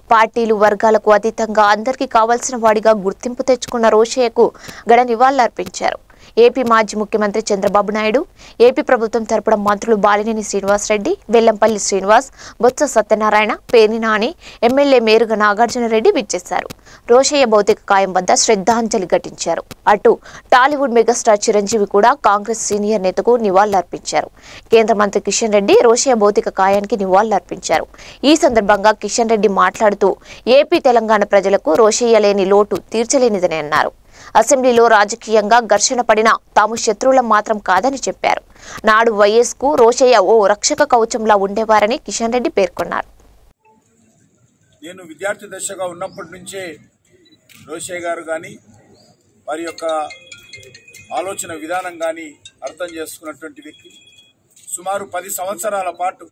పార్టీలు వర్గాలకు అతీతంగా అందరికీ కావాల్సిన వాడిగా గుర్తింపు తెచ్చుకున్న రోషయ్యకు ఘన నివాళులర్పించారు. ఏపీ మాజీ ముఖ్యమంత్రి చంద్రబాబు నాయుడు, ఏపీ ప్రభుత్వం తరపున మంత్రులు బాలినేని శ్రీనివాస్ రెడ్డి, వెల్లంపల్లి శ్రీనివాస్, బొత్స సత్యనారాయణ, పేర్ని నాని, ఎమ్మెల్యే మేరుగ నాగార్జున రెడ్డి విచ్చేశారు. రోషయ్య భౌతిక కాయం వద్ద శ్రద్ధాంజలి ఘటించారు. అటు టాలీవుడ్ మెగాస్టార్ చిరంజీవి కూడా కాంగ్రెస్ సీనియర్ నేతకు నివాళులర్పించారు. కేంద్ర మంత్రి కిషన్ రెడ్డి రోషయ్య భౌతిక కాయానికి నివాళులర్పించారు. ఈ సందర్భంగా కిషన్ రెడ్డి మాట్లాడుతూ ఏపీ తెలంగాణ ప్రజలకు రోషయ్య లేని లోటు తీర్చలేనిదని అన్నారు. అసెంబ్లీలో రాజకీయంగా ఘర్షణ పడిన తాము శత్రువులం మాత్రం కాదని చెప్పారు. నాడు వైఎస్ కు రోషయ్య ఓ రక్షక కవచంలా ఉండేవారని కిషన్ రెడ్డి పేర్కొన్నారు. నేను విద్యార్థి దశగా ఉన్నప్పటి నుంచే రోషయ్య గారు కానీ వారి యొక్క ఆలోచన విధానం కానీ అర్థం చేసుకున్నటువంటి వ్యక్తి. సుమారు 10 సంవత్సరాల పాటు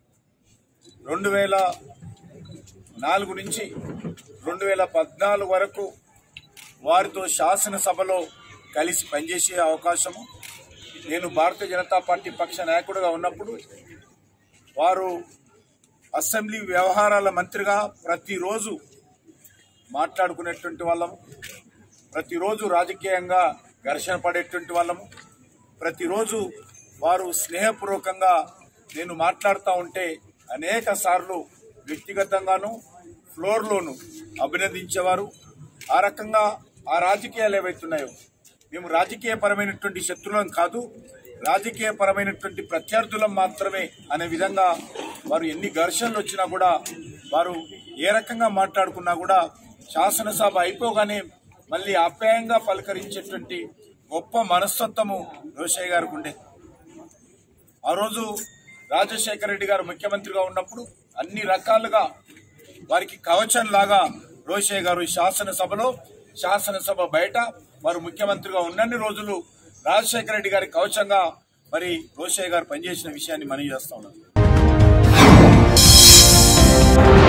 2004 నుంచి 2014 వరకు వారితో శాసనసభలో కలిసి పనిచేసే అవకాశము. నేను భారతీయ జనతా పార్టీ పక్ష నాయకుడిగా ఉన్నప్పుడు వారు అసెంబ్లీ వ్యవహారాల మంత్రిగా ప్రతిరోజు మాట్లాడుకునేటువంటి వాళ్ళము, ప్రతిరోజు రాజకీయంగా ఘర్షణ పడేటువంటి వాళ్ళము. ప్రతిరోజు వారు స్నేహపూర్వకంగా నేను మాట్లాడుతూ ఉంటే అనేక సార్లు వ్యక్తిగతంగాను ఫ్లోర్లోను అభినందించేవారు. ఆ రకంగా ఆ రాజకీయాలు ఏవైతున్నాయో మేము రాజకీయపరమైనటువంటి శత్రువులం కాదు, రాజకీయపరమైనటువంటి ప్రత్యర్థులం మాత్రమే అనే విధంగా వారు ఎన్ని ఘర్షణలు వచ్చినా కూడా వారు ఏ రకంగా మాట్లాడుకున్నా కూడా శాసనసభ అయిపోగానే మళ్ళీ ఆప్యాయంగా పలకరించేటువంటి గొప్ప మనస్తత్వము రోషయ్య గారికి ఉండే. ఆ రోజు రాజశేఖర రెడ్డి గారు ముఖ్యమంత్రిగా ఉన్నప్పుడు అన్ని రకాలుగా వారికి కవచం లాగా రోషయ్య గారు శాసనసభలో, శాసనసభ బయట వారు ముఖ్యమంత్రిగా ఉన్నన్ని రోజులు రాజశేఖర రెడ్డి గారి కవచంగా మరి రోషయ్య గారు పనిచేసిన విషయాన్ని మనం చేస్తా ఉన్నాం.